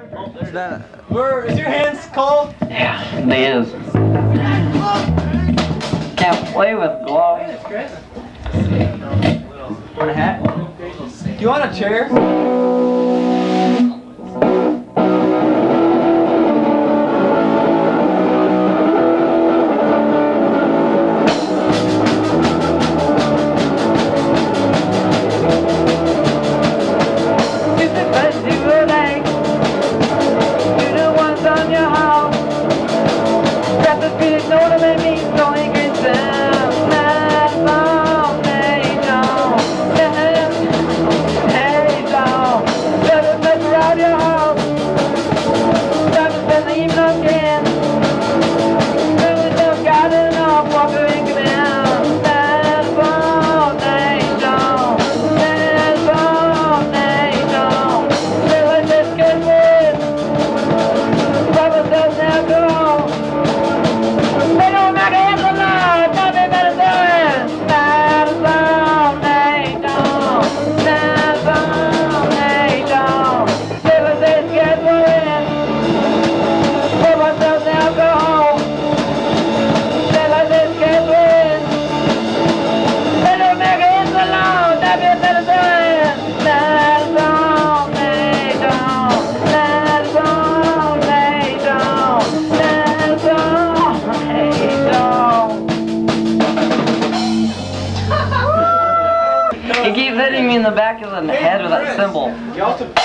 Is your hands cold? Yeah, they is. Can't play with gloves. Want a hat? Do you want a chair? He keeps hitting me in the back of the head with that cymbal.